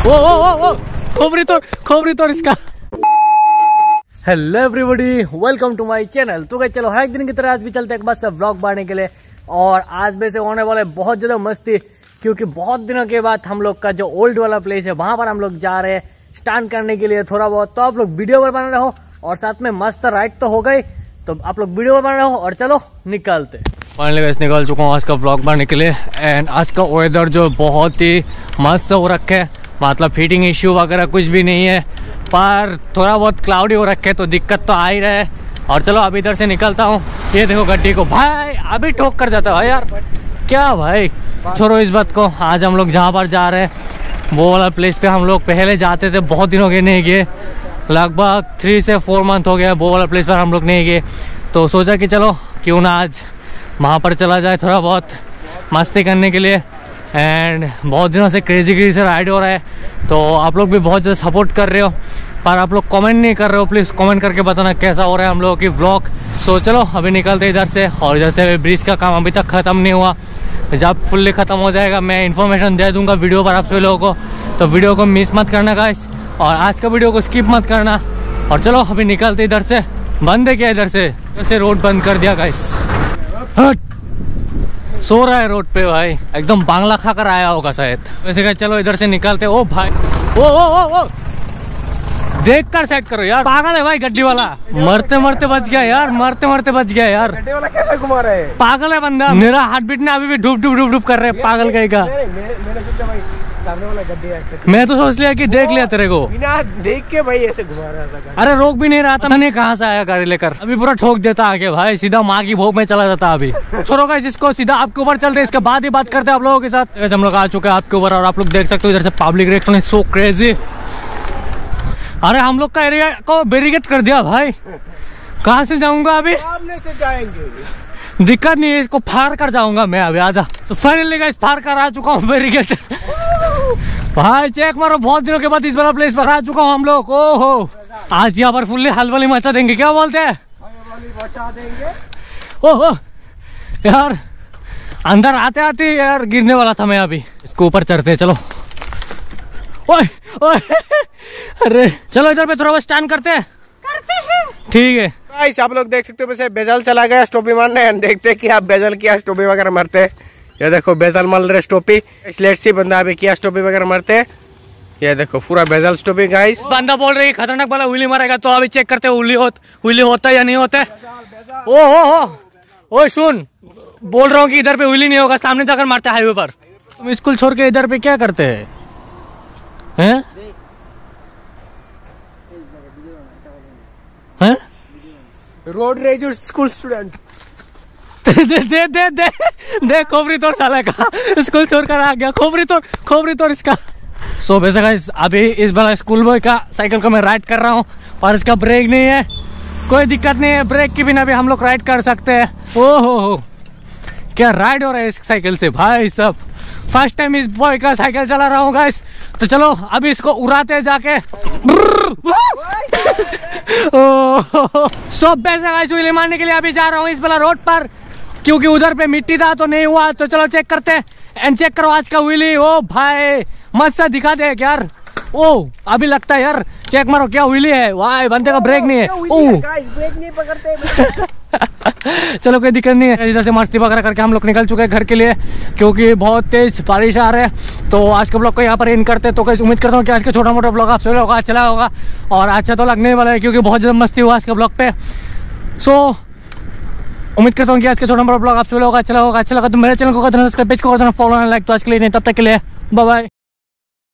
ओ खोपड़ी तोड़ इसका। Hello everybody, welcome to my channel. तो चलो हर एक दिन की तरह आज भी चलते हैं बस व्लॉग बनाने के लिए। और आज में से होने वाले बहुत ज्यादा मस्ती, क्योंकि बहुत दिनों के बाद हम लोग का जो ओल्ड वाला प्लेस है वहां पर हम लोग जा रहे हैं स्टांट करने के लिए थोड़ा बहुत। तो आप लोग वीडियो पर बना रहे हो और साथ में मस्त राइड तो हो गई, तो आप लोग वीडियो पर बना रहे हो और चलो निकलते। फाइनली गाइस निकल चुका हूँ आज का व्लॉग बनाने के लिए। एंड आज का वेदर जो बहुत ही मस्त हो रखा है, मतलब हीटिंग इश्यू वगैरह कुछ भी नहीं है, पर थोड़ा बहुत क्लाउडी हो रखे तो दिक्कत तो आ ही रहा है। और चलो अभी इधर से निकलता हूँ। ये देखो गड्डी को भाई अभी ठोक कर जाता है यार, क्या भाई। छोड़ो इस बात को, आज हम लोग जहाँ पर जा रहे हैं वो वाला प्लेस पे हम लोग पहले जाते थे, बहुत दिनों के नहीं गए, लगभग 3 से 4 मंथ हो गया वो वाला प्लेस पर हम लोग नहीं गए। तो सोचा कि चलो क्यों ना आज वहाँ पर चला जाए थोड़ा बहुत मस्ती करने के लिए। एंड बहुत दिनों से क्रेजी से राइड हो रहा है, तो आप लोग भी बहुत ज़्यादा सपोर्ट कर रहे हो, पर आप लोग कमेंट नहीं कर रहे हो। प्लीज़ कमेंट करके बताना कैसा हो रहा है हम लोगों की व्लॉग। सो चलो अभी निकलते इधर से। और इधर से ब्रिज का काम अभी तक ख़त्म नहीं हुआ, जब फुल्ली ख़त्म हो जाएगा मैं इन्फॉर्मेशन दे दूंगा वीडियो पर आप सभी लोगों को। तो वीडियो को मिस मत करना गाइस, और आज का वीडियो को स्किप मत करना। और चलो अभी निकलते इधर से। बंद है क्या इधर से रोड बंद कर दिया गाइस। सो रहा है रोड पे भाई, एकदम बांग्ला खाकर आया होगा शायद। वैसे क्या, चलो इधर से निकलते। ओ भाई ओ देख कर सेट करो यार, पागल है भाई गड्डी वाला। मरते मरते बच गया यार, मरते मरते बच गया यार। गड्डी वाला कैसे घुमा रहा है, पागल है बंदा। मेरा हार्ट बीट ने अभी भी डूब कर रहे हैं, पागल कहेगा। मैंने सोचा भाई सामने वाला गड्डी है, मैं तो सोच लिया कि देख लिया तेरे को, बिना देख के भाई ऐसे घुमा रहा था। अरे रोक भी नहीं रहा था, मैंने कहाँ से आया गाड़ी लेकर, अभी पूरा ठोक देता आगे भाई, सीधा माँ की भोग में चला जाता। अभी छोड़ो गाइस इसको, सीधा आपके ऊपर चलते, इसके बाद ही बात करते हैं आप लोगों के साथ। हम लोग आ चुके हैं आपके ऊपर और आप लोग देख सकते हो इधर से public reaction is so crazy. अरे हम लोग का एरिया को बैरिकेड कर दिया भाई, कहाँ से जाऊंगा अभी, सामने से जाएंगे, दिक्कत नहीं है, इसको फाड़ कर जाऊंगा मैं अभी। आजा। तो फाइनली गाइस फाड़ कर आ चुका हूँ बैरिकेड। भाई चेक मारो, बहुत दिनों के बाद इस वाला प्लेस पर आ चुका हूँ हम लोग। ओहो आज यहाँ पर फुल्ली हलवली मचा देंगे, क्या बोलते हैं, बचा देंगे। ओहो यार अंदर आते आते यार गिरने वाला था मैं, अभी इसको ऊपर चढ़ते। चलो ओए ओए अरे चलो इधर पे थोड़ा बहुत स्टैंड करते हैं ठीक है गाइस। आप लोग देख सकते हो वैसे बेजल चला गया स्टोपी मारने, देखते हैं कि आप बेजल किया स्टोपी वगैरह मारते हैं। ये देखो बेजल मार रहे स्टोपी, इसलिए सी बंदा अभी किया स्टोपी वगैरह मारते हैं। ये देखो पूरा बेजल स्टोपी गाइस। बंदा बोल रही खतरनाक वाला उली मारेगा, तो अभी चेक करते उली होता है या नहीं होता है। ओ सुन, बोल रहा हूँ कि इधर पे उली नहीं होगा, सामने जाकर मारते हैं हाईवे पर। तुम स्कूल छोड़ के इधर पे क्या करते हैं? Road rage school student. दे खोपड़ी तोड़ साला का, स्कूल छोड़कर आ गया, खोपड़ी तोड़ इसका। सो वैसे अभी इस बार स्कूल बॉय का साइकिल को मैं राइड कर रहा हूँ, और इसका ब्रेक नहीं है, कोई दिक्कत नहीं है, ब्रेक के बिना भी हम लोग राइड कर सकते हैं। ओहो क्या राइड हो रहा है इस साइकिल से भाई सब। फर्स्ट टाइम इस बॉय का साइकिल चला रहा हूँ गाइस। तो चलो अभी इसको उड़ाते जाके। सो वैसे मारने के लिए अभी जा रहा हूँ इस वाला रोड पर, क्योंकि उधर पे मिट्टी था तो नहीं हुआ। तो चलो चेक करते हैं, एंड चेक करो आज का व्हीली। ओ भाई मस्त सा दिखा दे यार। ओ अभी लगता है यार, चेक मारो क्या व्हीली है, वाह बंदे का ब्रेक नहीं है। ब्रेक नहीं पकड़ते। चलो कोई दिक्कत नहीं है। इधर से मस्ती वगैरह करके हम लोग निकल चुके हैं घर के लिए, क्योंकि बहुत तेज बारिश आ रहा है। तो आज के ब्लॉग को यहाँ पर एंड करते हैं। तो कैसे उम्मीद करता हूँ कि आज का छोटा मोटा ब्लॉग आप सभी लोगों को अच्छा लगा होगा, और अच्छा तो लगने वाला है क्योंकि बहुत ज़्यादा मस्ती हुआ आज के ब्लॉग पे। सो उम्मीद करता हूँ कि आज का छोटा मोटा ब्लॉग आप सभी लोगों को अच्छा लगा होगा। अच्छा लगा तो मेरे चैनल को करना, सब्सक्राइब, पेज को करना फॉलो, लाइक। तो आज के लिए नहीं, तब तक के लिए बाय बाय।